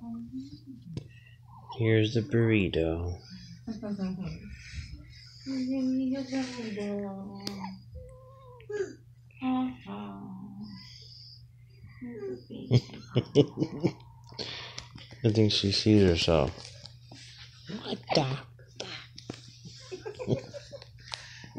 Here's the burrito. I think she sees herself. What the?